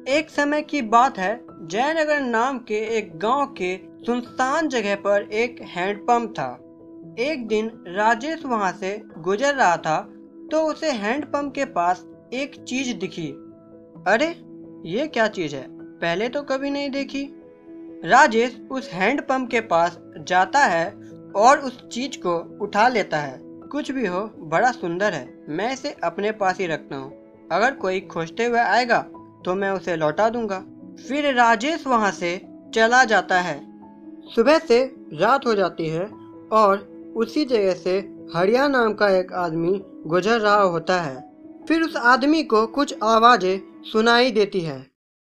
एक समय की बात है, जयनगर नाम के एक गांव के सुनसान जगह पर एक हैंडपंप था। एक दिन राजेश वहां से गुजर रहा था तो उसे हैंडपंप के पास एक चीज दिखी। अरे ये क्या चीज है, पहले तो कभी नहीं देखी। राजेश उस हैंडपंप के पास जाता है और उस चीज को उठा लेता है। कुछ भी हो, बड़ा सुंदर है, मैं इसे अपने पास ही रखता हूँ। अगर कोई खोजते हुए आएगा तो मैं उसे लौटा दूंगा। फिर राजेश वहां से चला जाता है। सुबह से रात हो जाती है और उसी जगह से हरिया नाम का एक आदमी गुजर रहा होता है। फिर उस आदमी को कुछ आवाजें सुनाई देती है।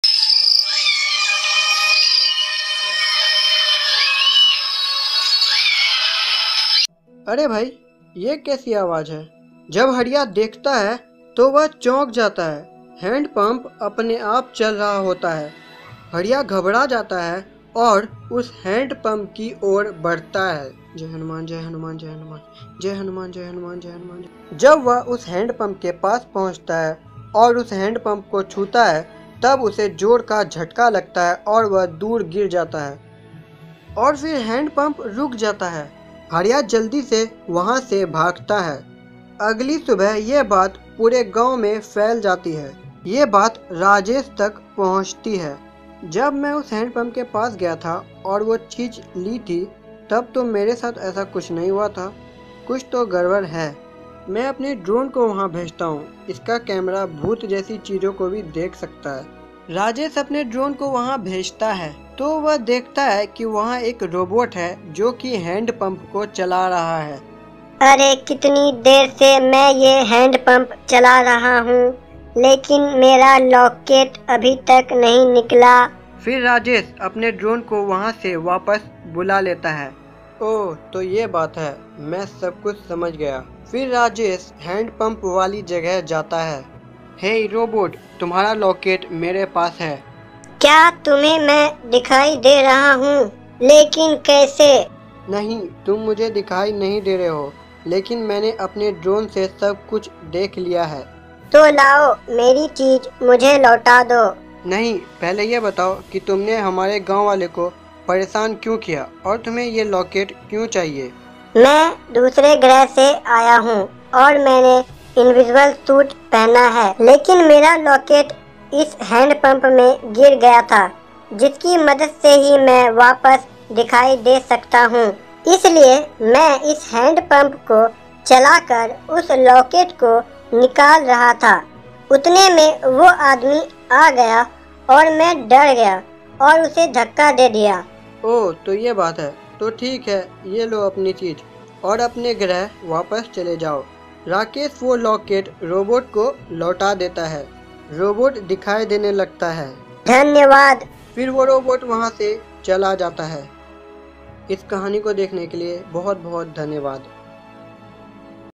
अरे भाई, ये कैसी आवाज है? जब हरिया देखता है तो वह चौंक जाता है। हैंडपंप अपने आप चल रहा होता है। हरिया घबरा जाता है और उस हैंडपंप की ओर बढ़ता है। जय हनुमान जय हनुमान जय हनुमान जय हनुमान जय हनुमान जय हनुमान। जब वह उस हैंडपंप के पास पहुंचता है और उस हैंडपंप को छूता है, तब उसे जोर का झटका लगता है और वह दूर गिर जाता है और फिर हैंडपंप रुक जाता है। हरिया जल्दी से वहां से भागता है। अगली सुबह यह बात पूरे गांव में फैल जाती है। ये बात राजेश तक पहुंचती है। जब मैं उस हैंडपंप के पास गया था और वो चीज ली थी, तब तो मेरे साथ ऐसा कुछ नहीं हुआ था। कुछ तो गड़बड़ है। मैं अपने ड्रोन को वहां भेजता हूँ। इसका कैमरा भूत जैसी चीजों को भी देख सकता है। राजेश अपने ड्रोन को वहां भेजता है तो वह देखता है कि वहां एक रोबोट है जो कि हैंडपंप को चला रहा है। अरे कितनी देर से मैं ये हैंडपंप चला रहा हूँ, लेकिन मेरा लॉकेट अभी तक नहीं निकला। फिर राजेश अपने ड्रोन को वहां से वापस बुला लेता है। ओह, तो ये बात है, मैं सब कुछ समझ गया। फिर राजेश हैंडपंप वाली जगह जाता है। हे रोबोट, तुम्हारा लॉकेट मेरे पास है। क्या तुम्हें मैं दिखाई दे रहा हूँ? लेकिन कैसे? नहीं, तुम मुझे दिखाई नहीं दे रहे हो, लेकिन मैंने अपने ड्रोन से सब कुछ देख लिया है। तो लाओ, मेरी चीज मुझे लौटा दो। नहीं, पहले ये बताओ कि तुमने हमारे गांव वाले को परेशान क्यों किया और तुम्हें ये लॉकेट क्यों चाहिए? मैं दूसरे ग्रह से आया हूँ और मैंने इनविजिबल सूट पहना है, लेकिन मेरा लॉकेट इस हैंडपंप में गिर गया था, जिसकी मदद से ही मैं वापस दिखाई दे सकता हूँ। इसलिए मैं इस हैंडपंप को चलाकर उस लॉकेट को निकाल रहा था। उतने में वो आदमी आ गया और मैं डर गया और उसे धक्का दे दिया। ओह, तो ये बात है। तो ठीक है, ये लो अपनी चीज और अपने ग्रह वापस चले जाओ। राकेश वो लॉकेट रोबोट को लौटा देता है। रोबोट दिखाई देने लगता है। धन्यवाद। फिर वो रोबोट वहां से चला जाता है। इस कहानी को देखने के लिए बहुत बहुत धन्यवाद।